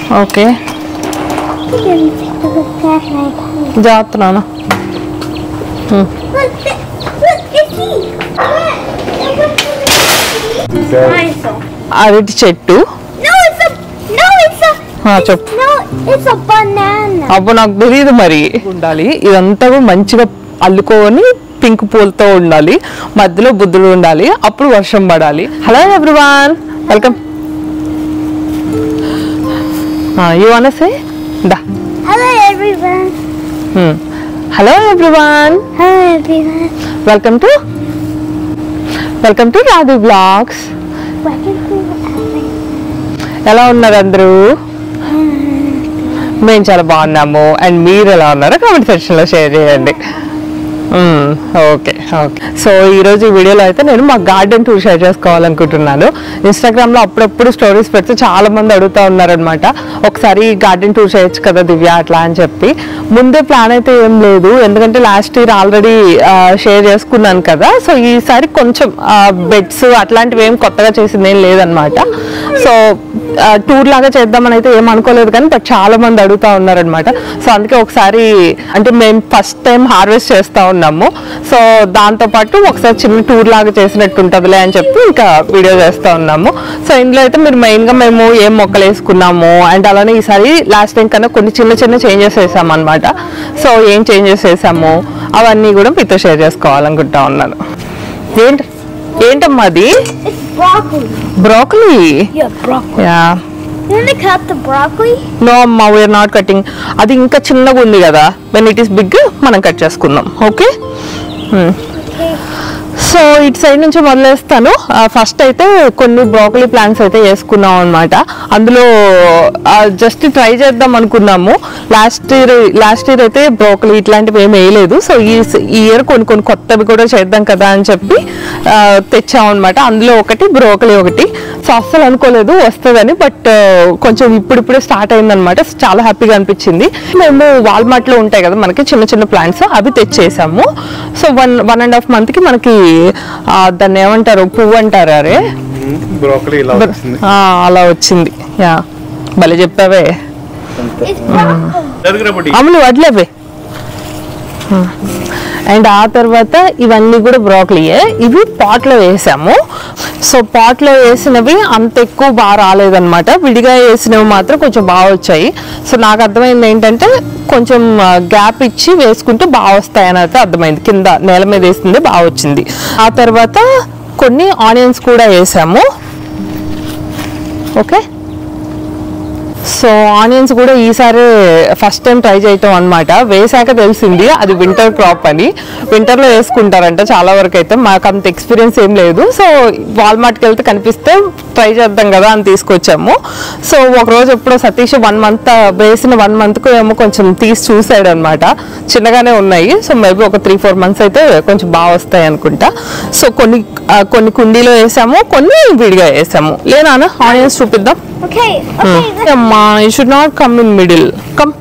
Okay జాగ్రత్తనా అరటి చెట్టు చెప్పు అబ్బో నాకు తెలియదు మరి ఉండాలి ఇదంతా మంచిగా అల్లుకొని పింక్ పూలతో ఉండాలి మధ్యలో బుద్ధులు ఉండాలి అప్పుడు వర్షం పడాలి hello everyone welcome you want to say the hello everyone hello everyone welcome to Radhu blogs ఎలా ఉన్నారు అందరూ మేము చాలా బాగున్నాము అండ్ మీరు ఎలా ఉన్నారో కామెంట్ సెక్షన్లో షేర్ చేయండి ఓకే సో ఈరోజు ఈ వీడియోలో అయితే నేను మా గార్డెన్ టూర్ షేర్ చేసుకోవాలనుకుంటున్నాను ఇన్స్టాగ్రామ్లో అప్పుడప్పుడు స్టోరీస్ పెడితే చాలా మంది అడుగుతూ ఉన్నారనమాట ఒకసారి గార్డెన్ టూర్ చేయొచ్చు కదా దివ్య అట్లా అని చెప్పి ముందే ప్లాన్ అయితే ఏం లేదు ఎందుకంటే లాస్ట్ ఇయర్ ఆల్రెడీ షేర్ చేసుకున్నాను కదా సో ఈసారి కొంచెం బెడ్స్ అట్లాంటివి ఏం కొత్తగా చేసింది ఏం లేదనమాట సో టూర్ లాగా చేద్దామని అయితే ఏం అనుకోలేదు కానీ బట్ చాలా మంది అడుగుతూ ఉన్నారనమాట సో అందుకే ఒకసారి అంటే మేము ఫస్ట్ టైం హార్వెస్ట్ చేస్తూ ఉన్నాము సో దాంతోపాటు ఒకసారి చిన్న టూర్ లాగా చేసినట్టు ఉంటుందిలే అని చెప్పి ఇంకా వీడియో చేస్తూ ఉన్నాము సో ఇందులో అయితే మీరు మెయిన్గా మేము ఏం మొక్కలు వేసుకున్నాము అండ్ అలానే ఈసారి లాస్ట్ టైం కన్నా కొన్ని చిన్న చేంజెస్ వేసాము అనమాట సో ఏం చేంజెస్ వేసాము అవన్నీ కూడా మీతో షేర్ చేసుకోవాలనుకుంటా ఉన్నాను ఏంటమ్మా అది broccoli Yeah. You want to cut the broccoli? No, amma, we are not cutting. అది ఇంకా చిన్నగా ఉంది కదా when it is big మనం కట్ చేసుకుందాం ఓకే సో ఇటు సైడ్ నుంచి మొదలేస్తాను ఫస్ట్ అయితే కొన్ని బ్రోకలీ ప్లాంట్స్ అయితే వేసుకున్నాం అనమాట అందులో జస్ట్ ట్రై చేద్దాం అనుకున్నాము లాస్ట్ ఇయర్ అయితే బ్రోకలీ ఇట్లాంటివి ఏమి వేయలేదు సో ఈ ఇయర్ కొన్ని కొత్తవి కూడా చేద్దాం కదా అని చెప్పి తెచ్చాం అనమాట అందులో ఒకటి బ్రోకలీ ఒకటి సో అస్సలు అనుకోలేదు వస్తుందని బట్ కొంచెం ఇప్పుడిప్పుడే స్టార్ట్ అయిందనమాట చాలా హ్యాపీగా అనిపించింది మేము వాల్మార్ట్లో ఉంటాయి కదా మనకి చిన్న ప్లాంట్స్ అవి తెచ్చేసాము సో 1.5 monthకి మనకి దాన్ని ఏమంటారు పువ్వు అంటారు అరే అలా వచ్చింది యా భలే చెప్పావే అమలు వడ్లేవే అండ్ ఆ తర్వాత ఇవన్నీ కూడా బ్రోకలీయే ఇవి పాట్లో వేసాము సో పాట్లో వేసినవి అంత ఎక్కువ బాగా రాలేదన్నమాట విడిగా వేసినవి మాత్రం కొంచెం బాగా వచ్చాయి సో నాకు అర్థమైంది ఏంటంటే కొంచెం గ్యాప్ ఇచ్చి వేసుకుంటే బాగా వస్తాయని అయితే అర్థమైంది కింద నేల మీద వేసింది బాగా వచ్చింది ఆ తర్వాత కొన్ని ఆనియన్స్ కూడా వేసాము ఓకే సో ఆనియన్స్ కూడా ఈసారి ఫస్ట్ టైం ట్రై చేయటం అనమాట వేసాక తెలిసింది అది వింటర్ క్రాప్ అని వింటర్లో వేసుకుంటారంట చాలా వరకు అయితే మాకు అంత ఎక్స్పీరియన్స్ ఏం లేదు సో వాల్మార్ట్కి వెళ్తే కనిపిస్తే ట్రై చేద్దాం కదా అని తీసుకొచ్చాము సో ఒకరోజు ఎప్పుడో సతీష్ 1 month వేసిన 1 monthకు ఏమో కొంచెం తీసి చూసాడు అనమాట చిన్నగానే ఉన్నాయి సో మేబీ ఒక 3-4 months అయితే కొంచెం బాగా వస్తాయి అనుకుంటా సో కొన్ని కుండీలో వేసాము కొన్ని విడిగా వేసాము లేనా ఆనియన్స్ చూపిద్దాం Okay. Amma, you should not come in middle. Come.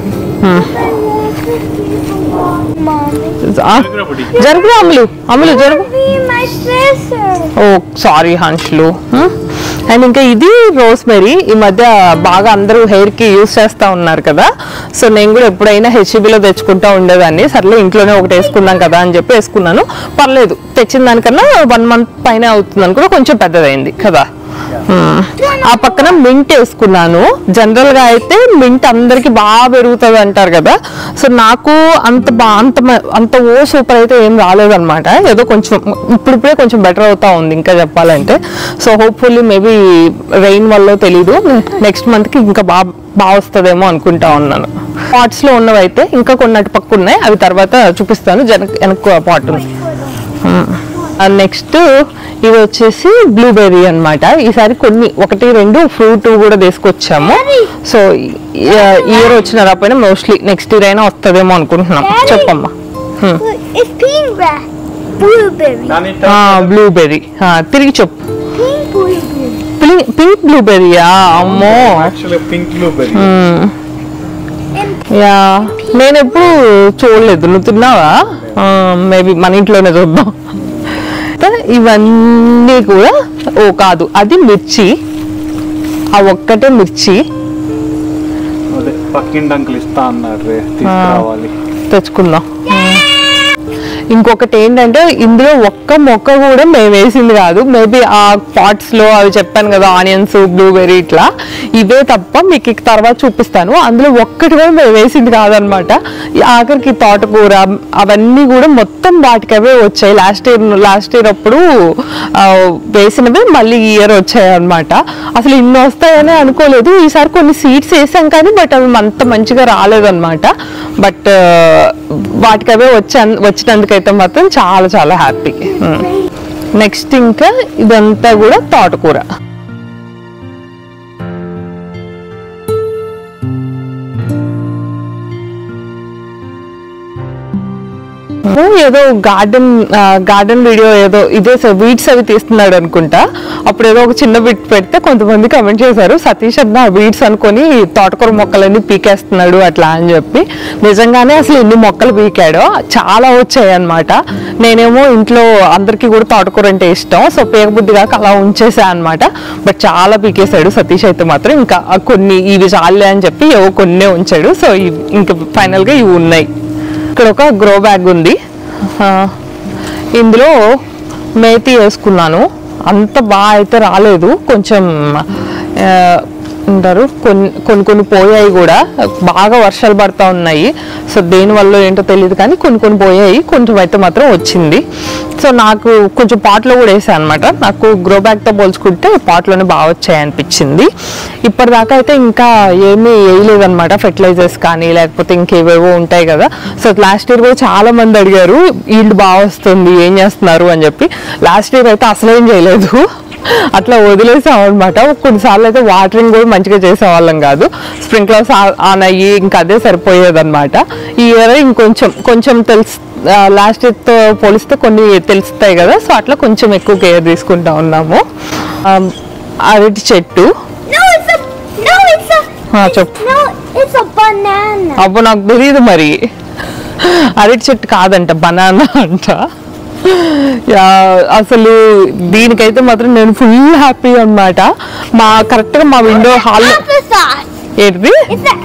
జరుగు అమలు జరుగు ఓ సారీ హన్షులు అండ్ ఇంకా ఇది రోస్మెరీ ఈ మధ్య బాగా అందరూ హెయిర్కి యూస్ చేస్తూ ఉన్నారు కదా సో నేను కూడా ఎప్పుడైనా హెచ్ఈబీలో తెచ్చుకుంటూ ఉండేదాన్ని సర్లే ఇంట్లోనే ఒకటి వేసుకుందాం కదా అని చెప్పి వేసుకున్నాను పర్లేదు తెచ్చిన దానికన్నా 1 month పైన అవుతుంది అనుకో కొంచెం పెద్దదైంది కదా ఆ పక్కన మింట్ వేసుకున్నాను జనరల్ గా అయితే మింట్ అందరికి బాగా పెరుగుతుంది అంటారు కదా సో నాకు అంత ఓ సూపర్ అయితే ఏం రాలేదన్నమాట ఏదో కొంచెం ఇప్పుడిప్పుడే కొంచెం బెటర్ అవుతా ఉంది ఇంకా చెప్పాలంటే సో హోప్ఫుల్లీ మేబీ రెయిన్ వల్ల తెలీదు నెక్స్ట్ మంత్కి ఇంకా బాగా వస్తుందేమో అనుకుంటా ఉన్నాను పాట్స్ లో ఉన్నవి అయితే ఇంకా కొన్ని అటు పక్క ఉన్నాయి అవి తర్వాత చూపిస్తాను వెనక్కు పాట్ ఉంది నెక్స్ట్ ఇది వచ్చేసి బ్లూబెర్రీ అనమాట ఈసారి కొన్ని 1-2 ఫ్రూట్ కూడా తీసుకొచ్చాము సో ఇయర్ వచ్చిన రాపోయినా మోస్ట్లీ నెక్స్ట్ ఇయర్ అయినా వస్తుందేమో అనుకుంటున్నాం చెప్పమ్మా బ్లూబెర్రీ తిరిగి చెప్పు పింక్ బ్లూబెర్రీయా అమ్మో యా నేను ఎప్పుడు చూడలేదు నువ్వు తిన్నావా మేబీ మన ఇంట్లోనే చూద్దాం ఇవన్నీ కూడా కాదు అది మిర్చి ఆ ఒక్కటే మిర్చి పక్కింటి అంకుల్ ఇస్తా అన్నారు రే, తీసుకురావాలి. తెచ్చుకుందాం. ఇంకొకటి ఏంటంటే ఇందులో ఒక్క మొక్క కూడా మేము వేసింది కాదు. మేబీ ఆ పాట్స్ లో అవి చెప్పాను కదా, ఆనియన్స్, బ్లూబెర్రీ ఇట్లా ఇవే తప్ప మీకు తర్వాత చూపిస్తాను. అందులో ఒక్కటి కూడా మేము వేసింది కాదనమాట. ఆఖరికి తోటకూర అవన్నీ కూడా మొత్తం వాటికవే వచ్చాయి. లాస్ట్ ఇయర్ అప్పుడు వేసినవే మళ్ళీ ఈ ఇయర్ వచ్చాయి అనమాట. అసలు ఇన్ని వస్తాయని అనుకోలేదు. ఈసారి కొన్ని సీడ్స్ వేసాం కానీ బట్ అవి అంత మంచిగా రాలేదన్నమాట. బట్ వాటికవే వచ్చినందుకైతే మాత్రం చాలా చాలా హ్యాపీ. నెక్స్ట్ ఇంకా ఇదంతా కూడా తోటకూర. ఏదో గార్డెన్ వీడియో ఏదో ఇదే వీడ్స్ అవి తీస్తున్నాడు అనుకుంటా. అప్పుడు ఏదో ఒక చిన్న బిట్ పెడితే కొంతమంది కమెంట్ చేశారు, సతీష్ అన్న వీడ్స్ అనుకొని తోటకూర మొక్కలన్నీ పీకేస్తున్నాడు అట్లా అని చెప్పి. నిజంగానే అసలు ఎన్ని మొక్కలు పీకాడో చాలా వచ్చాయి అనమాట. నేనేమో ఇంట్లో అందరికీ కూడా తోటకూర అంటే ఇష్టం, సో పీకబుద్ధి కాక అలా ఉంచేసా అనమాట. బట్ చాలా పీకేశాడు సతీష్ అయితే మాత్రం. ఇంకా కొన్ని ఇవి చాలే అని చెప్పి ఏవో కొన్నే ఉంచాడు. సో ఇంకా ఫైనల్ గా ఇవి ఉన్నాయి. ఇక్కడ ఒక గ్రో బ్యాగ్ ఉంది, ఇందులో మేతి వేసుకున్నాను. అంత బాగా అయితే రాలేదు, కొంచెం అంటారు కొన్ని పోయాయి కూడా. బాగా వర్షాలు పడతా ఉన్నాయి, సో దేనివల్ల ఏంటో తెలియదు కానీ కొన్ని పోయాయి, కొంచెం అయితే మాత్రం వచ్చింది. సో నాకు కొంచెం పాట్లో కూడా వేసాను అనమాట. నాకు గ్రో బ్యాగ్తో పోల్చుకుంటే పాట్లోనే బాగా వచ్చాయి అనిపించింది. ఇప్పటిదాకా అయితే ఇంకా ఏమీ వేయలేదు అనమాట, ఫెర్టిలైజర్స్ కానీ లేకపోతే ఇంకేవేవో ఉంటాయి కదా. సో లాస్ట్ ఇయర్ కూడా చాలా మంది అడిగారు ఈల్డ్ బాగా వస్తుంది ఏం చేస్తున్నారు అని చెప్పి. లాస్ట్ ఇయర్ అయితే అసలేం చేయలేదు, అట్లా వదిలేసాం అనమాట. కొన్నిసార్లు అయితే వాటరింగ్ కూడా మంచిగా చేసేవాళ్ళం కాదు, స్ప్రింక్లర్స్ ఆన్ అయ్యి ఇంకా అదే సరిపోయేదన్నమాట. ఈ ఇయర్ ఇంకొంచెం తెలుసు, లాస్ట్ ఇయర్తో పోలిస్తే కొన్ని తెలుస్తాయి కదా, సో అట్లా కొంచెం ఎక్కువ కేర్ తీసుకుంటా ఉన్నాము. అరటి చెట్టు చెప్పు. అబ్బో నాకు తెలియదు మరి, అరటి చెట్టు కాదంట, బనానా అంట. అసలు దీనికైతే మాత్రం నేను ఫుల్ హ్యాపీ అనమాట. కరెక్ట్ గా మా విండో హాల్ ఏంటిది,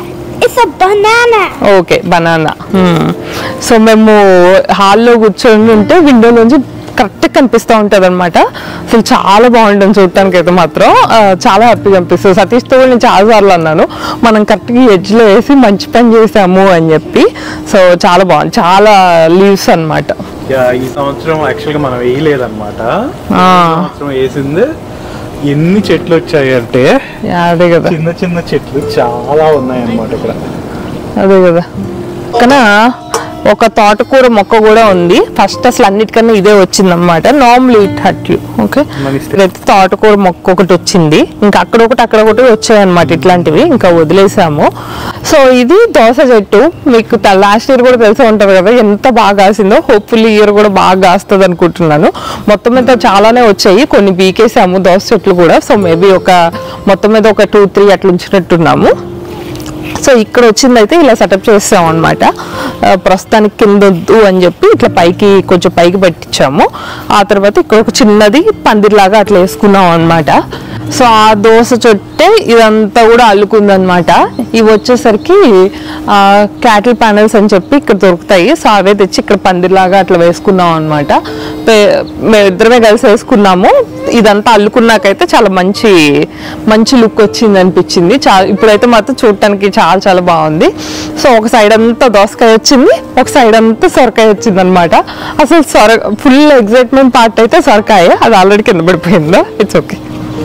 ఓకే బనానా. సో మేము హాల్లో కూర్చొని ఉంటే విండో నుంచి కరెక్ట్ కనిపిస్తూ ఉంటుంది అనమాట. అసలు చాలా బాగుంటుంది చూడటానికి అయితే మాత్రం, చాలా హ్యాపీగా అనిపిస్తుంది. సతీష్తో నేను చాలాసార్లు అన్నాను మనం కరెక్ట్గా ఎడ్జ్లో వేసి మంచి పని చేసాము అని చెప్పి. సో చాలా బాగుంది, చాలా లీవ్స్ అనమాట. ఈ సంవత్సరం యాక్చువల్గా మనం వేయలేదన్నమాట, సంవత్సరం వేసింది. ఎన్ని చెట్లు వచ్చాయి అంటే అదే కదా, చిన్న చిన్న చెట్లు చాలా ఉన్నాయి అన్నమాట ఇక్కడ. అదే కదా, కానీ ఒక తోటకూర మొక్క కూడా ఉంది. ఫస్ట్ అసలు అన్నిటికన్నా ఇదే వచ్చింది అనమాట. Normally it hurt you. Okay, ఇక్కడైతే తోటకూర మొక్క ఒకటి వచ్చింది, ఇంకా అక్కడ ఒకటి వచ్చాయి అనమాట ఇట్లాంటివి, ఇంకా వదిలేసాము. సో ఇది దోస చెట్టు, మీకు లాస్ట్ ఇయర్ కూడా తెలిసే ఉంటుంది కదా ఎంత బాగా కాసిందో. హోప్ఫుల్లీ ఇయర్ కూడా బాగా కాస్తుంది అనుకుంటున్నాను. మొత్తం మీద చాలానే వచ్చాయి, కొన్ని పీకేసాము దోస చెట్లు కూడా. సో మేబీ మొత్తం మీద ఒక 2-3 అట్లా ఉంచినట్టున్నాము. సో ఇక్కడ వచ్చింది అయితే ఇలా సెటప్ చేస్తాం అనమాట. ప్రస్తుతానికి కింద వద్దు అని చెప్పి ఇట్లా కొంచెం పైకి పెట్టించాము. ఆ తర్వాత ఇక్కడ ఒక చిన్నది పందిర్లాగా అట్లా వేసుకున్నాం అనమాట. సో ఆ దోస చుట్టే ఇదంతా కూడా అల్లుకుందనమాట. ఇవి వచ్చేసరికి క్యాటిల్ ప్యానల్స్ అని చెప్పి ఇక్కడ దొరుకుతాయి. సో అవే తెచ్చి ఇక్కడ పందిర్లాగా అట్లా వేసుకున్నాం అనమాట. మేమిద్దరమే కలిసి వేసుకున్నాము. ఇదంతా అల్లుకున్నాకైతే చాలా మంచి లుక్ వచ్చింది అనిపించింది. ఇప్పుడైతే మాత్రం చూడటానికి చాలా చాలా బాగుంది. సో ఒక సైడ్ అంతా దోసకాయ వచ్చింది, ఒక సైడ్ అంతా సొరకాయ వచ్చింది అనమాట. అసలు ఫుల్ ఎగ్జైట్మెంట్ పార్ట్ అయితే సొరకాయ, అది ఆల్రెడీ కింద పడిపోయిందో. It's okay.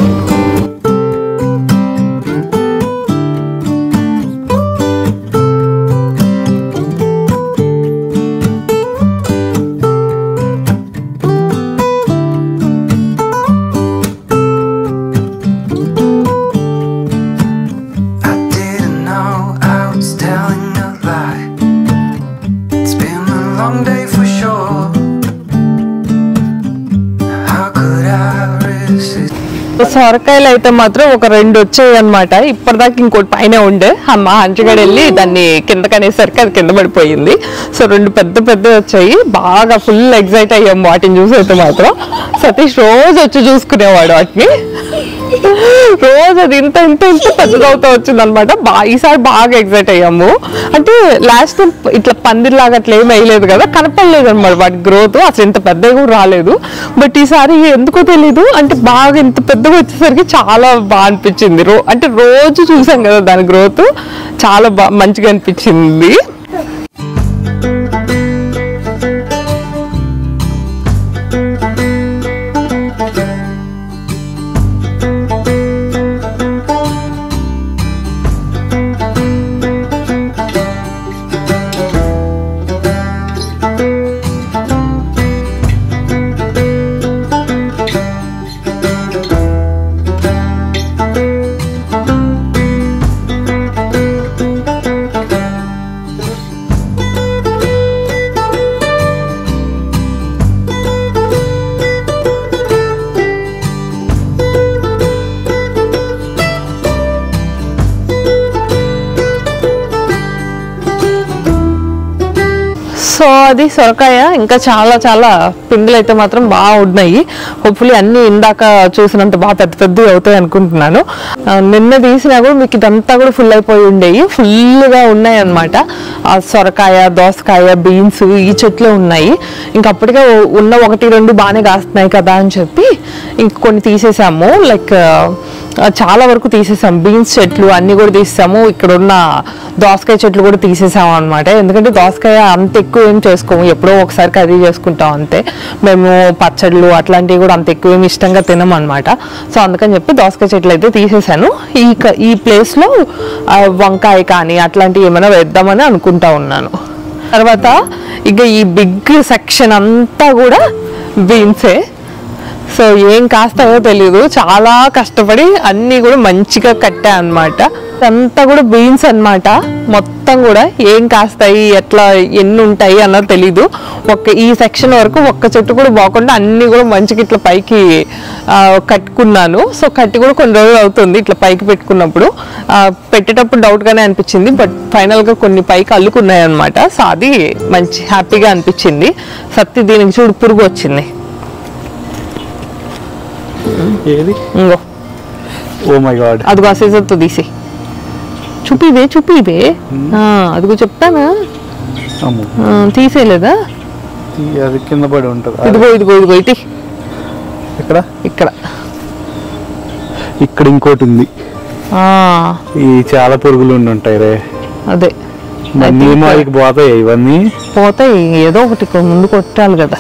సొరకాయలు అయితే మాత్రం ఒక 2 వచ్చాయి అనమాట. ఇప్పటిదాకా ఇంకోటి పైన ఉండే, మా హంచగడ వెళ్ళి దాన్ని కిందకనేసరికి అది కింద పడిపోయింది. సో 2 పెద్ద వచ్చాయి. బాగా ఫుల్ ఎగ్జైట్ అయ్యాం వాటిని చూసి అయితే మాత్రం. సతీష్ రోజు వచ్చి చూసుకునేవాడు వాటిని. రోజు అది ఇంత ఇంత ఇంత పెద్దదవుతూ వచ్చింది అనమాట. ఈసారి బాగా ఎక్సైట్ అయ్యాము. అంటే లాస్ట్ టైం ఇట్లా పందిరిలాగా అట్లా ఏం వేయలేదు కదా, కనపడలేదు అనమాట వాటి గ్రోత్, అసలు ఇంత పెద్దగా కూడా రాలేదు. బట్ ఈసారి ఎందుకో తెలీదు, అంటే బాగా ఇంత పెద్దగా వచ్చేసరికి చాలా బాగా అనిపించింది. అంటే రోజు చూసాం కదా దాని గ్రోత్, చాలా మంచిగా అనిపించింది. సో అది సొరకాయ, ఇంకా చాలా చాలా పిండిలు అయితే మాత్రం బాగా ఉన్నాయి. హోప్ఫుల్లీ అన్ని ఇందాక చూసినంత బాగా పెద్ద పెద్దవి అవుతాయి అనుకుంటున్నాను. నిన్న తీసినా కూడా మీకు ఇదంతా కూడా ఫుల్ అయిపోయి ఉండేవి, ఫుల్గా ఉన్నాయి అనమాట. సొరకాయ, దోసకాయ, బీన్స్ ఈ చెట్లే ఉన్నాయి. ఇంకా అప్పటికే ఉన్న 1-2 బాగానే కాస్తున్నాయి కదా అని చెప్పి ఇంక కొన్ని తీసేసాము. లైక్ చాలా వరకు తీసేసాము. బీన్స్ చెట్లు అన్ని కూడా తీసేసాము. ఇక్కడ ఉన్న దోసకాయ చెట్లు కూడా తీసేసాము అనమాట. ఎందుకంటే దోసకాయ అంత ఎక్కువ ఏం చేసుకోము, ఎప్పుడో ఒకసారి కర్రీ చేసుకుంటాం అంతే. మేము పచ్చళ్ళు అట్లాంటివి కూడా అంత ఎక్కువ ఏమి ఇష్టంగా తినము అనమాట. సో అందుకని చెప్పి దోసకాయ చెట్లు అయితే తీసేసాను. ఈ ప్లేస్లో వంకాయ కానీ అట్లాంటివి ఏమైనా వేద్దామని అనుకుంటా ఉన్నాను. తర్వాత ఇక ఈ బిగ్ సెక్షన్ అంతా కూడా బీన్సే. సో ఏం కాస్తాయో తెలీదు, చాలా కష్టపడి అన్నీ కూడా మంచిగా కట్టా అనమాట. అంతా కూడా బీన్స్ అనమాట. మొత్తం కూడా ఏం కాస్తాయి, ఎట్లా ఎన్ని ఉంటాయి అన్నది తెలీదు. ఈ సెక్షన్ వరకు ఒక్క చెట్టు కూడా పోకుండా అన్నీ కూడా మంచిగా ఇట్లా పైకి కట్టుకున్నాను. సో కట్టి కూడా కొన్ని రోజులు అవుతుంది ఇట్లా పైకి పెట్టుకున్నప్పుడు. పెట్టేటప్పుడు డౌట్గానే అనిపించింది, బట్ ఫైనల్గా కొన్ని పైకి అల్లుకున్నాయి అనమాట. సో అది మంచి హ్యాపీగా అనిపించింది. సత్తి దీనికి చూడు పురుగు వచ్చింది. ఇంకో ఓ మై గాడ్, అదిగో ఆ సీజర్తో తీసి చూపివే అదిగో చెప్తానా, తీసేయలేదా? అది కింద పడి ఉంటుంది. ఇదిగో ఇటు ఇక్కడ ఇక్కడ ఇక్కడ ఇంకోటి ఉంది. ఈ చాలా పురుగులు ఉంటాయి రే. అదే పోతాయి, ఇవన్నీ పోతాయి. ఏదో ఒకటి ముందు కొట్టాలి కదా.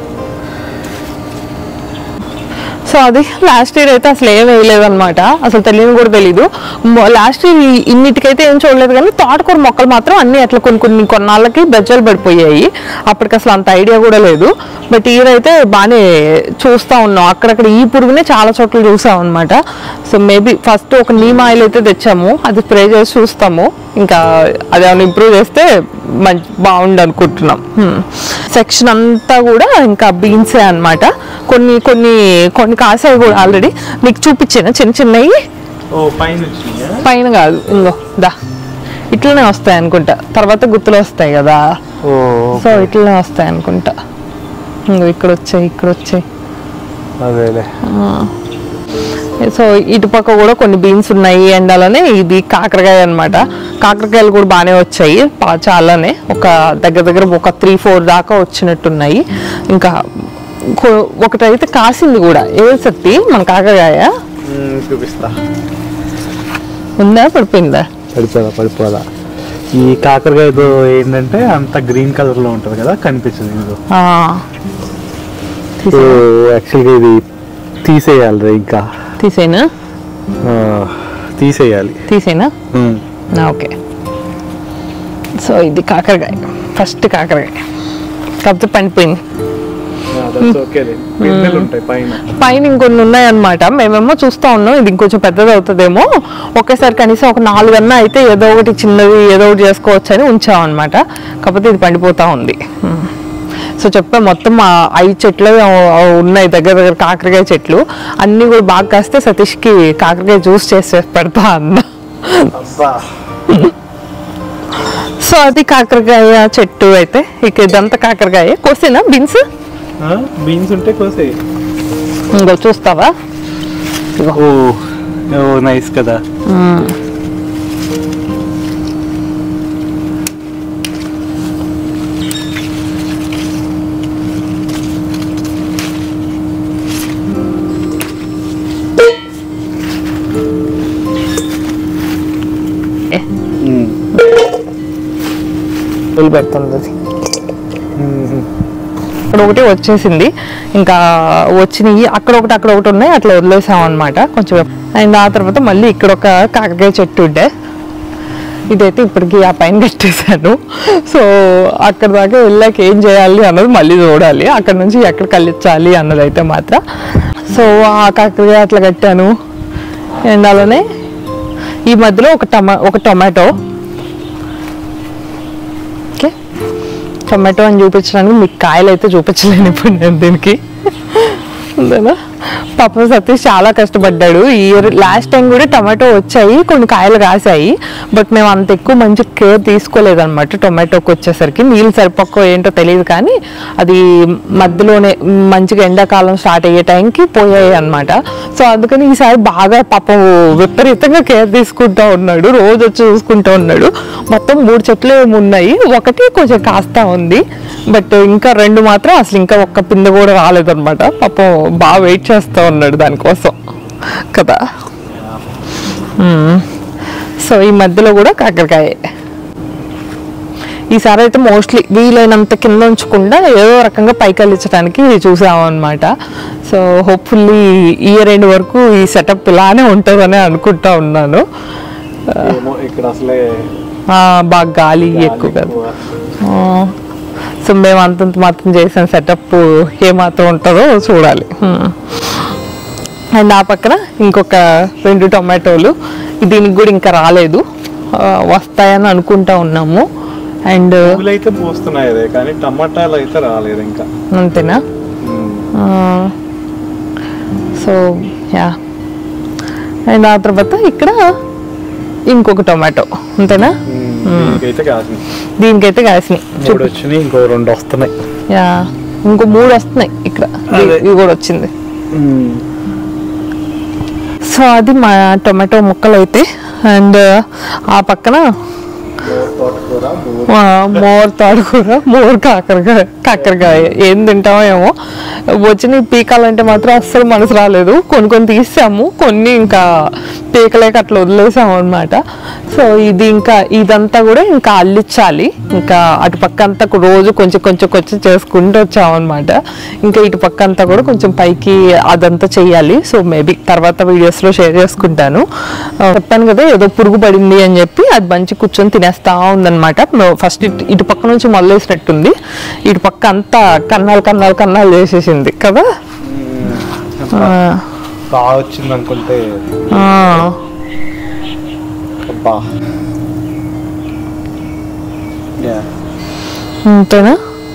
సో అది లాస్ట్ ఇయర్ అయితే అసలు ఏం వేయలేదు అనమాట. అసలు తెలియని కూడా తెలీదు. లాస్ట్ ఇయర్ ఇన్నిటికైతే ఏం చూడలేదు, కానీ తోటకూర మొక్కలు మాత్రం అన్ని అట్లా కొన్నాళ్ళకి బెజ్జలు పడిపోయాయి. అప్పటికి అసలు అంత ఐడియా కూడా లేదు. బట్ ఇయర్ అయితే బాగానే చూస్తూ ఉన్నాం. అక్కడక్కడ ఈ పురుగునే చాలా చోట్ల చూసాం అనమాట. సో మేబీ ఫస్ట్ ఒక నీమ్ ఆయిల్ అయితే తెచ్చాము, అది స్ప్రే చేసి చూస్తాము. ఇంకా అదేమైనా ఇంప్రూవ్ చేస్తే బాగుండు అనుకుంటున్నాం. సెక్షన్ అంతా కూడా ఇంకా బీన్సే అనమాట. కొన్ని కాసాయి కూడా ఆల్రెడీ మీకు చూపించాను, చిన్న చిన్నవి. పైన కాదు, ఇంకో ఇట్లనే వస్తాయి అనుకుంటా. తర్వాత గుత్తులు వస్తాయి కదా, సో ఇట్లనే వస్తాయి అనుకుంటా. ఇంకో ఇక్కడ వచ్చాయి. సో ఇటుపక్క కూడా కొన్ని బీన్స్ ఉన్నాయి. అండ్ అలానే ఇది కాకరకాయ అనమాట. కాకరకాయలు కూడా బాగానే వచ్చాయి, చాలానే. ఒక దగ్గర ఒక 3-4 దాకా వచ్చినట్టున్నాయి. ఇంకా ఒకటైతే కాసింది కూడా. ఏ సత్తి మన కాకరకాయ చూపిస్తా. ఉందా, పడిపోయిందా? పడిపోదా. ఈ కాకరకాయతో ఏంటంటే అంత గ్రీన్ కలర్ లో ఉంటది కదా, కనిపించదు. యాక్చువల్గా ఇది తీసేయాలి. ఇంకా తీసేనా? ఓకే. సో ఇది కాకరకాయ, ఫస్ట్ కాకరకాయ. కాకపోతే పండిపోయింది. పైన ఇంకొన్ని ఉన్నాయన్నమాట. మేమేమో చూస్తూ ఉన్నాం ఇది ఇంకొంచెం పెద్దది అవుతుందేమో, ఒకేసారి కనీసం ఒక 4 అన్నా అయితే ఏదో ఒకటి చిన్నది ఏదో ఒకటి చేసుకోవచ్చు అని ఉంచామన్నమాట. కాకపోతే ఇది పండిపోతూ ఉంది. సో చెప్పా మొత్తం 5 చెట్లు ఉన్నాయి దగ్గర కాకరకాయ చెట్లు. అన్నీ కూడా బాగా కాస్తే సతీష్కి కాకరకాయ జ్యూస్ చేసి పెడతా అన్న. సో అది కాకరకాయ చెట్టు అయితే. ఇక ఇదంతా కాకరకాయ. కోసేనా బీన్స్? బీన్స్ ఉంటే కోసే. ఇంకో చూస్తావా? ఓ నైస్ కదా. పెడుతుంది అక్కడ ఒకటి వచ్చేసింది, ఇంకా వచ్చినాయి అక్కడ ఒకటి ఉన్నాయి, అట్లా వదిలేసాం అనమాట కొంచెం. అండ్ ఆ తర్వాత మళ్ళీ ఇక్కడ ఒక కాకరకాయ చెట్టు ఉండే, ఇదైతే ఇప్పటికి ఆ పైన కట్టేశాను. సో అక్కడ దాకా వెళ్ళాక ఏం చేయాలి అన్నది మళ్ళీ చూడాలి, అక్కడ నుంచి ఎక్కడ కల్లించాలి అన్నది అయితే మాత్రం. సో ఆ కాకరకాయ అట్లా కట్టాను. అండ్ అలానే ఈ మధ్యలో ఒక టొమాటో, ఓకే టొమాటో అని చూపించడానికి మీకు కాయలు అయితే చూపించలేను ఇప్పుడు నేను దీనికి, అంతేనా. పాపం సతీష్ చాలా కష్టపడ్డాడు. ఈ ఇయర్ లాస్ట్ టైం కూడా టొమాటో వచ్చాయి, కొన్ని కాయలు కాసాయి, బట్ మేము అంత ఎక్కువ మంచి కేర్ తీసుకోలేదన్నమాట. టొమాటోకి వచ్చేసరికి నీళ్ళు సరిపోకో ఏంటో తెలియదు, కానీ అది మధ్యలోనే మంచిగా ఎండాకాలం స్టార్ట్ అయ్యే టైంకి పోయాయి అనమాట. సో అందుకని ఈసారి బాగా పాపం విపరీతంగా కేర్ తీసుకుంటూ ఉన్నాడు, రోజు వచ్చి చూసుకుంటూ ఉన్నాడు. మొత్తం 3 చెట్లు ఉన్నాయి, ఒకటి కొంచెం కాస్తా ఉంది, బట్ ఇంకా 2 మాత్రం అసలు ఇంకా ఒక్క పిందె కూడా రాలేదన్నమాట. పాపం బాగా వెయిట్ చేస్తూ ఉన్నాడు దానికోసం కదా. సో ఈ మధ్యలో కూడా కాకరకాయ. ఈసారి అయితే మోస్ట్లీ వీలైనంత కింద ఉంచకుండా ఏదో రకంగా పైకల్లించడానికి చూసామన్నమాట. సో హోప్ఫుల్లీ ఇయర్ ఎండ్ వరకు ఈ సెటప్ ఇలానే ఉంటుందని అనుకుంటా ఉన్నాను. ఇక్కడ అసలే బాగా గాలి ఎక్కువ కదా. సో మేము అంతంత మాత్రం చేసిన సెటప్ ఏమాత్రం ఉంటుందో చూడాలి. అండ్ ఆ పక్కన ఇంకొక 2 టొమాటోలు, దీనికి కూడా ఇంకా రాలేదు, వస్తాయని అనుకుంటా ఉన్నాము. అండ్ అయితే పోస్తున్నాయి అదే, కానీ టమాటాలు అయితే రాలేదు ఇంకా. అంతేనా? So yeah. అండ్ ఆ తర్వాత ఇక్కడ ఇంకొక టొమాటో, అంతేనా. దీనికైతే కాసినాయి, ఇంకో 2 వస్తున్నాయి. యా ఇంకో 3 వస్తున్నాయి ఇక్కడ, ఇవి కూడా వచ్చింది. సో అది మా టొమాటో ముక్కలు అయితే. అండ్ ఆ పక్కన మోర్ తోటకూర, మోర్ కాకరకాయ ఏం తింటామో ఏమో. వచ్చిన పీకాలంటే మాత్రం అస్సలు మనసు రాలేదు, కొన్ని తీసాము, కొన్ని ఇంకా పీకలేక అట్లా వదిలేసాము అనమాట. సో ఇది ఇంకా ఇదంతా కూడా ఇంకా అల్లించాలి, ఇంకా అటు పక్క అంతా రోజు కొంచెం చేసుకుంటూ వచ్చామన్నమాట. ఇంకా ఇటు పక్క అంతా కూడా కొంచెం పైకి అదంతా చెయ్యాలి. సో మేబీ తర్వాత వీడియోస్లో షేర్ చేసుకుంటాను. చెప్పాను కదా ఏదో పురుగు పడింది అని చెప్పి, అది మంచి కూర్చొని తినేస్తా ఉందన్నమాట. ఫస్ట్ ఇటు పక్క నుంచి మొదలేసినట్టుంది, ఇటు పక్క అంతా కన్నాలు చేసేసింది కదా. వచ్చింది అనుకుంటే అంతేనా.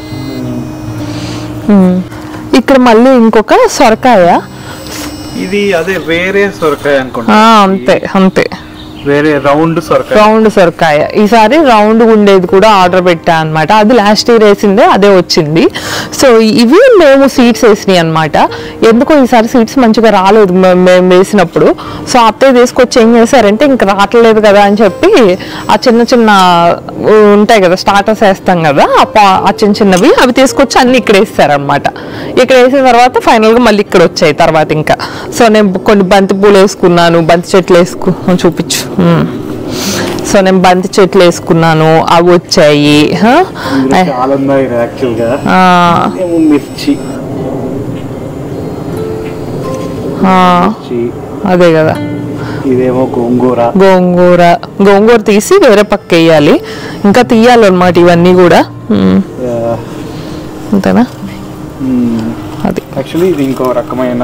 ఇక్కడ మళ్ళీ ఇంకొక సొరకాయ, ఇది అదే వేరే సొరకాయ అనుకుంటా. అంతే వేరే రౌండ్ సొరకాయ. ఈసారి రౌండ్ ఉండేది కూడా ఆర్డర్ పెట్టా అనమాట, అది లాస్ట్ ఇయర్ వేసిందే అదే వచ్చింది. సో ఇవి మేము సీడ్స్ వేసినాయి అనమాట. ఎందుకో ఈసారి సీడ్స్ మంచిగా రాలేదు మేము వేసినప్పుడు. సో అత్తయ్య తీసుకొచ్చి ఏం చేశారంటే ఇంకా రావట్లేదు కదా అని చెప్పి ఆ చిన్న ఉంటాయి కదా స్టార్టర్స్ వేస్తాం కదా, ఆ చిన్నవి అవి తీసుకొచ్చి అన్ని ఇక్కడ వేస్తారనమాట. ఇక్కడ వేసిన తర్వాత ఫైనల్గా మళ్ళీ ఇక్కడ వచ్చాయి తర్వాత ఇంకా. సో నేను కొన్ని బంతి పూలు వేసుకున్నాను, బంతి చెట్లు చూపించు. సో నేను బంతి చెట్లు వేసుకున్నాను, అవి వచ్చాయి. అదే కదా. ఇదేమో గోంగూర తీసి వేరే పక్క వేయాలి, ఇంకా తీయాలన్నమాట ఇవన్నీ కూడా. అంతేనా. అది యాక్చువల్లీ ఇది ఇంకో రకమైన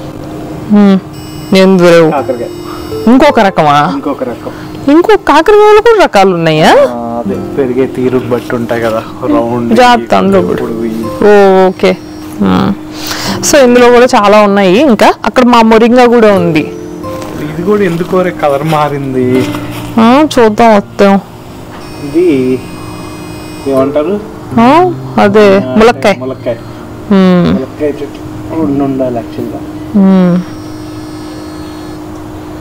ఇంకొక రకమా? ఇంకో కాకరకాయలు కూడా రకాలు ఉన్నాయా? పెరిగే తీరు బట్టి ఉంటాయి కదా, ఓకే. సో ఇందులో కూడా చాలా ఉన్నాయి. ఇంకా అక్కడ మా మొరింగా కూడా ఉంది. ఇది కూడా ఎందుకో కలర్ మారింది, చూద్దాం వస్తాం. ఇది ఏమంటారు? అదే ములక్కాయ. ములక్కాయ చెట్టు ఉండాలి యాక్చువల్గా.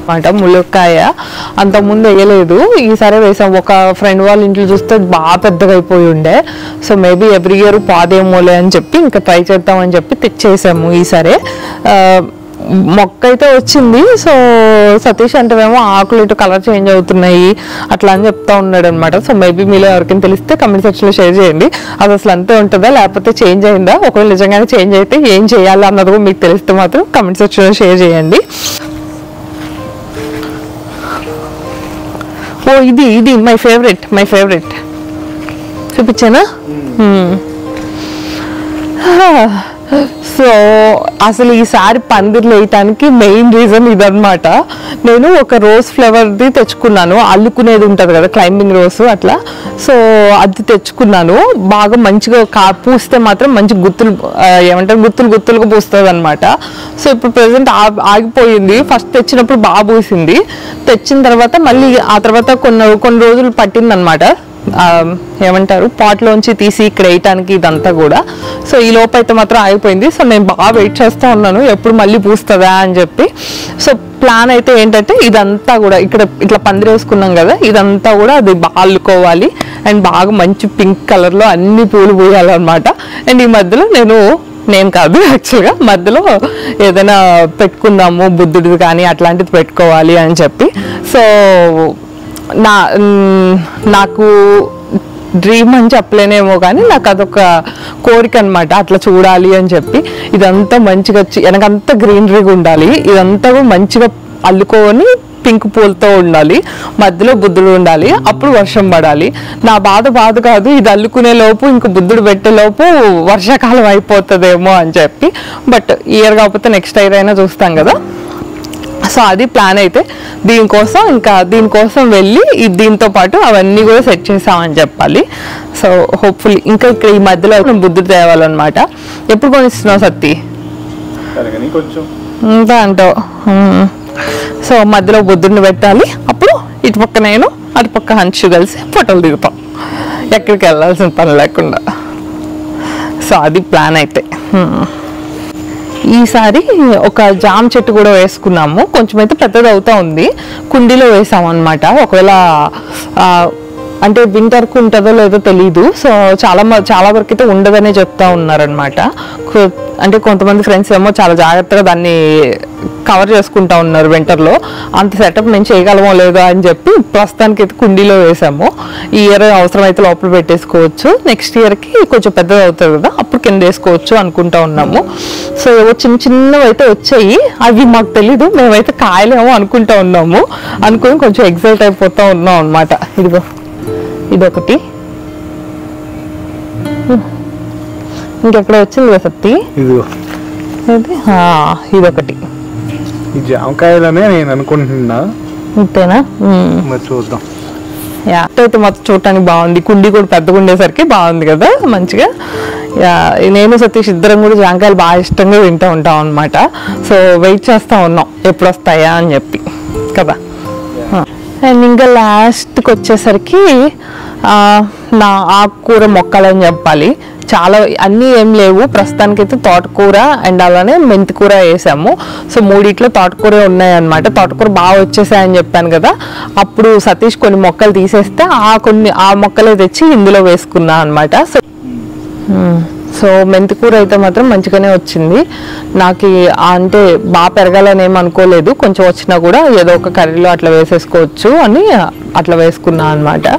అనమాట ములక్కాయ. అంతకుముందు వేయలేదు, ఈసారి వేసాం. ఒక ఫ్రెండ్ వాళ్ళ ఇంట్లో చూస్తే బాగా పెద్దగా అయిపోయి ఉండే. సో మేబీ ఎవ్రీ ఇయర్ పాదేమోలే అని చెప్పి ఇంకా ట్రై చేద్దామని చెప్పి తెచ్చేసాము ఈసారి. మొక్క అయితే వచ్చింది. సో సతీష్ అంటేమో ఆకులు ఇటు కలర్ చేంజ్ అవుతున్నాయి అట్లా అని చెప్తా ఉన్నాడు అనమాట. సో మేబీ మీలో ఎవరికైనా తెలిస్తే కమెంట్ సెక్షన్లో షేర్ చేయండి. అది అసలు అంతే ఉంటుందా లేకపోతే చేంజ్ అయిందా, ఒకవేళ నిజంగానే చేంజ్ అయితే ఏం చేయాలి అన్నది కూడా మీకు తెలిస్తే మాత్రం కమెంట్ సెక్షన్లో షేర్ చేయండి. ఓ ఇది మై ఫేవరెట్ చూపించానా? సో అసలు ఈసారి పందిర్లు వేయటానికి మెయిన్ రీజన్ ఇదనమాట. నేను ఒక రోజ్ ఫ్లేవర్ది తెచ్చుకున్నాను, అల్లుకునేది ఉంటుంది కదా క్లైంబింగ్ రోజ్ అట్లా. సో అది తెచ్చుకున్నాను. బాగా మంచిగా పూస్తే మాత్రం మంచి గుత్తులు ఏమంటారు గుత్తులుగా పూస్తుంది అనమాట. సో ఇప్పుడు ప్రెసెంట్ ఆగిపోయింది. ఫస్ట్ తెచ్చినప్పుడు బాగా పూసింది. తెచ్చిన తర్వాత మళ్ళీ ఆ తర్వాత కొన్ని రోజులు పట్టిందనమాట. ఏమంటారు పాట్లోంచి తీసి ఇక్కడ వేయటానికి ఇదంతా కూడా. సో ఈ లోపు అయితే మాత్రం ఆగిపోయింది. సో నేను బాగా వెయిట్ చేస్తూ ఉన్నాను ఎప్పుడు మళ్ళీ పూస్తుందా అని చెప్పి. సో ప్లాన్ అయితే ఏంటంటే ఇదంతా కూడా ఇక్కడ ఇట్లా పందిరి వేసుకున్నాం కదా, ఇదంతా కూడా అది బాగా అల్లుకోవాలి అండ్ బాగా మంచి పింక్ కలర్లో అన్ని పూలు పూయాలన్నమాట. అండ్ ఈ మధ్యలో నేను కాదు యాక్చువల్గా మధ్యలో ఏదైనా పెట్టుకుందాము బుద్ధుడిది కానీ అట్లాంటిది పెట్టుకోవాలి అని చెప్పి. సో నాకు డ్రీమ్ అని చెప్పలేనేమో కానీ నాకు అదొక కోరిక అనమాట, అట్లా చూడాలి అని చెప్పి. ఇదంతా మంచిగా వెనకంతా గ్రీనరీగా ఉండాలి, ఇదంతా మంచిగా అల్లుకొని పింక్ పూలతో ఉండాలి, మధ్యలో బుద్ధుడు ఉండాలి, అప్పుడు వర్షం పడాలి. నా బాధ కాదు, ఇది అల్లుకునే లోపు ఇంక బుద్ధుడు పెట్టే లోపు వర్షాకాలం అయిపోతుందేమో అని చెప్పి. బట్ ఇయర్ కాకపోతే నెక్స్ట్ ఇయర్ అయినా చూస్తాం కదా. సో అది ప్లాన్ అయితే. దీనికోసం వెళ్ళి దీంతో పాటు అవన్నీ కూడా సెట్ చేసామని చెప్పాలి. సో హోప్ఫుల్లీ ఇంకా ఇక్కడ ఈ మధ్యలో బుద్ధుడు తేవాలన్నమాట. ఎప్పుడు కొనిస్తున్నావు సత్తి ఇంకా అంటావు? సో మధ్యలో బుద్ధుడిని పెట్టాలి, అప్పుడు ఇటు పక్క నేను అటు పక్క హన్షు కలిసి ఫోటోలు దిగుతాం ఎక్కడికి వెళ్ళాల్సిన పని లేకుండా. సో అది ప్లాన్ అయితే. ఈసారి ఒక జామ చెట్టు కూడా వేసుకున్నాము, కొంచెం అయితే పెద్దది అవుతా ఉంది. కుండీలో వేసాము అనమాట. ఒకవేళ అంటే వింటర్కు ఉంటుందో లేదో తెలీదు. సో చాలా వరకు అయితే ఉండదనే చెప్తా ఉన్నారనమాట. అంటే కొంతమంది ఫ్రెండ్స్ ఏమో చాలా జాగ్రత్తగా దాన్ని కవర్ చేసుకుంటా ఉన్నారు వింటర్లో. అంత సెటప్ నేను చేయగలమో లేదో అని చెప్పి ప్రస్తుతానికి అయితే కుండీలో వేసాము. ఈ ఇయర్ అవసరమైతే లోపల పెట్టేసుకోవచ్చు, నెక్స్ట్ ఇయర్కి కొంచెం పెద్దది అవుతుంది కదా అప్పుడు కింద వేసుకోవచ్చు అనుకుంటా ఉన్నాము. సో చిన్నవి అయితే వచ్చాయి, అవి మాకు తెలీదు, మేమైతే కాయలేమో అనుకుంటా ఉన్నాము. అనుకుని కొంచెం ఎక్సైట్ అయిపోతూ ఉన్నాం అనమాట. ఇదొకటి, ఇంకెక్కడ వచ్చింది కదా సత్తి, ఇదొకటి. ఈ జామకాయలనే నేను అనుకుంటున్నా, అంతేనా? చూద్దాం. అయితే మొత్తం చూడటానికి బాగుంది, కుండీ కూడా పెద్దగా ఉండేసరికి బాగుంది కదా మంచిగా. నేను సతీష్ ఇద్దరం కూడా జామకాయలు బాగా ఇష్టంగా తింటూ ఉంటాం అనమాట. సో వెయిట్ చేస్తూ ఉన్నాం ఎప్పుడు వస్తాయా అని చెప్పి కదా. అండ్ ఇంకా లాస్ట్కి వచ్చేసరికి నా ఆకుకూర మొక్కలని చెప్పాలి. చాలా అన్నీ ఏం లేవు ప్రస్తుతానికైతే, తోటకూర అండ్ అలానే మెంతికూర వేసాము. సో మూడిట్లో తోటకూర ఉన్నాయన్నమాట. తోటకూర బాగా వచ్చేసాయని చెప్పాను కదా, అప్పుడు సతీష్ కొన్ని మొక్కలు తీసేస్తే ఆ మొక్కలే తెచ్చి ఇందులో వేసుకున్నా అనమాట. సో మెంతికూర అయితే మాత్రం మంచిగానే వచ్చింది. నాకు అంటే బాగా పెరగాలని ఏం అనుకోలేదు, కొంచెం వచ్చినా కూడా ఏదో ఒక కర్రీలో అట్లా వేసేసుకోవచ్చు అని అట్లా వేసుకున్నా అనమాట.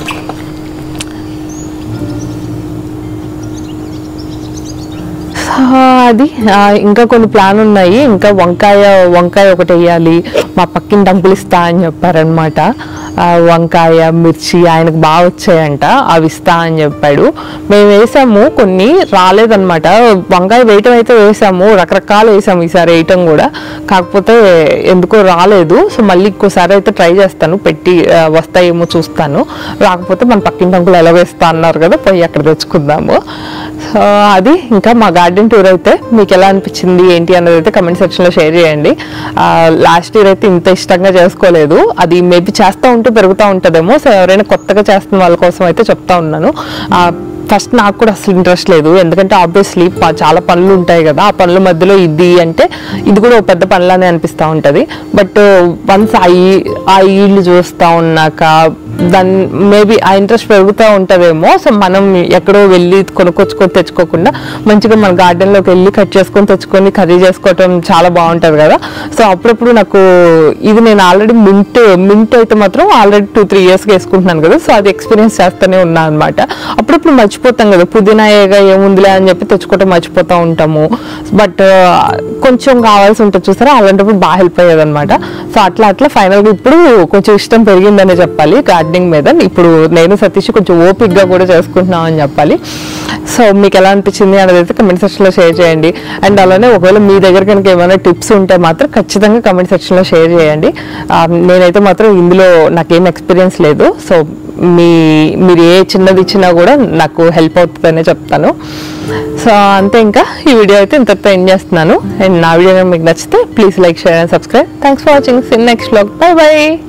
అది ఇంకా కొన్ని ప్లాన్ ఉన్నాయి. ఇంకా వంకాయ ఒకటి వేయాలి, మా పక్కిన డబ్బులు ఇస్తా అని చెప్పారనమాట. వంకాయ మిర్చి ఆయనకు బాగా వచ్చాయంట, అవి ఇస్తా అని చెప్పాడు. మేము వేసాము, కొన్ని రాలేదన్నమాట. వంకాయ వేయటం అయితే వేసాము, రకరకాలు వేసాము ఈసారి వేయటం కూడా, కాకపోతే ఎందుకో రాలేదు. సో మళ్ళీ ఇంకోసారి అయితే ట్రై చేస్తాను, పెట్టి వస్తాయేమో చూస్తాను. రాకపోతే మన పక్కిన డబ్బులు ఎలా వేస్తా అన్నారు కదా, పోయి అక్కడ తెచ్చుకుందాము. సో అది ఇంకా మా గార్డెన్ టూర్ అయితే మీకు ఎలా అనిపించింది ఏంటి అన్నది అయితే కమెంట్ సెక్షన్లో షేర్ చేయండి. లాస్ట్ ఇయర్ అయితే ఇంత ఇష్టంగా చేసుకోలేదు, అది మేబీ చేస్తూ ఉంటే పెరుగుతూ ఉంటుందేమో. సో ఎవరైనా కొత్తగా చేస్తున్న వాళ్ళ కోసం అయితే చెప్తా ఉన్నాను. ఫస్ట్ నాకు కూడా అసలు ఇంట్రెస్ట్ లేదు, ఎందుకంటే ఆబ్వియస్లీ చాలా పనులు ఉంటాయి కదా, ఆ పనుల మధ్యలో ఇది అంటే ఇది కూడా ఒక పెద్ద పనులానే అనిపిస్తూ ఉంటుంది. బట్ వన్స్ ఆ ఇల్లు చూస్తూ ఉన్నాక దాన్ని మేబీ ఆ ఇంట్రెస్ట్ పెరుగుతూ ఉంటుందేమో. సో మనం ఎక్కడో వెళ్ళి కొనుక్కొచ్చుకొని తెచ్చుకోకుండా మంచిగా మన గార్డెన్లోకి వెళ్ళి కట్ చేసుకొని తెచ్చుకొని కర్రీ చేసుకోవటం చాలా బాగుంటుంది కదా. సో అప్పుడప్పుడు నాకు ఇది నేను ఆల్రెడీ మింట్ అయితే మాత్రం ఆల్రెడీ 2-3 ఇయర్స్గా వేసుకుంటున్నాను కదా, సో అది ఎక్స్పీరియన్స్ చేస్తూనే ఉన్నాను అనమాట. అప్పుడప్పుడు మర్చిపోతాం కదా, పుదీనా ఏముందిలే అని చెప్పి తెచ్చుకోవటం మర్చిపోతూ ఉంటాము. బట్ కొంచెం కావాల్సి ఉంటుంది చూసారా, అలాంటప్పుడు బాగా హెల్ప్ అయ్యేది అనమాట. సో అట్లా ఫైనల్గా ఇప్పుడు కొంచెం ఇష్టం పెరిగిందనే చెప్పాలి గార్డెనింగ్ మీద. ఇప్పుడు నేను సతీష్ కొంచెం ఓపిక్గా కూడా చేసుకుంటున్నాం అని చెప్పాలి. సో మీకు ఎలా అనిపించింది అనేది అయితే కమెంట్ సెక్షన్లో షేర్ చేయండి. అండ్ అలానే ఒకవేళ మీ దగ్గర కనుక ఏమైనా టిప్స్ ఉంటే మాత్రం ఖచ్చితంగా కమెంట్ సెక్షన్లో షేర్ చేయండి. నేనైతే మాత్రం ఇందులో నాకేం ఎక్స్పీరియన్స్ లేదు. సో మీరు ఏ చిన్నది ఇచ్చినా కూడా నాకు హెల్ప్ అవుతుందనే చెప్తాను. సో అంతే, ఇంకా ఈ వీడియో అయితే ఇంతటితో ఎండ్ చేస్తున్నాను. అండ్ నా వీడియో మీకు నచ్చితే please like, share and subscribe. Thanks for watching. See next vlog. Bye by.